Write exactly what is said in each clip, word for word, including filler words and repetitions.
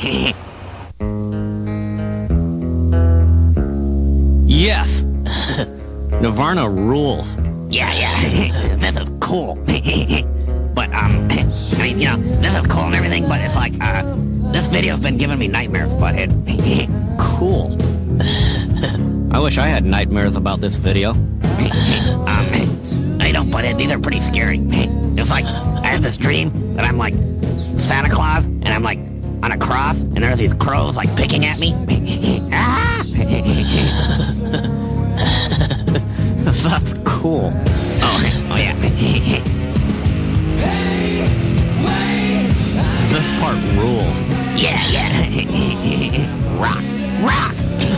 Yes! Nirvana rules. Yeah, yeah, this is cool. But, um, I mean, you know, this is cool and everything, but it's like, uh, this video's been giving me nightmares, butthead. Cool. I wish I had nightmares about this video. um, I don't, butthead, these are pretty scary. It's like, I had this dream that I'm like Santa Claus, and I'm like on a cross, and there's these crows like picking at me. Ah! That's cool. Oh, oh yeah. This part rules. Yeah, yeah. Rock, rock.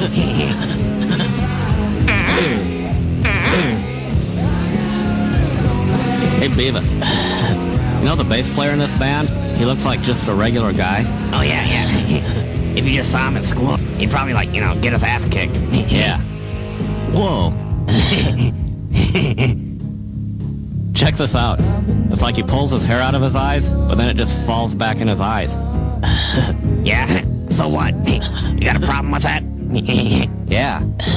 Hey, Beavis. You know the bass player in this band? He looks like just a regular guy. Oh, yeah, yeah. If you just saw him at school, he'd probably, like, you know, get his ass kicked. Yeah. Whoa. Check this out. It's like he pulls his hair out of his eyes, but then it just falls back in his eyes. Yeah? So what? You got a problem with that? Yeah.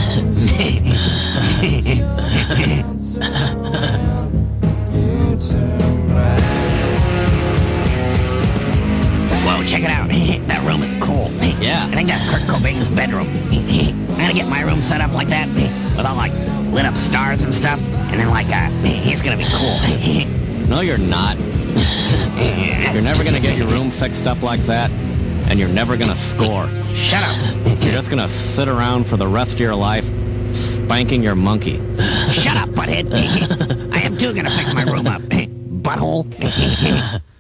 Whoa, check it out. That room is cool. Yeah. I think that's Kurt Cobain's bedroom. I'm gonna get my room set up like that, with all like lit up stars and stuff, and then like, uh, it's gonna be cool. No, you're not. You're never gonna get your room fixed up like that, and you're never gonna score. Shut up. You're just gonna sit around for the rest of your life spanking your monkey. Shut up, butthead. I am too gonna fix my room up. Butthole.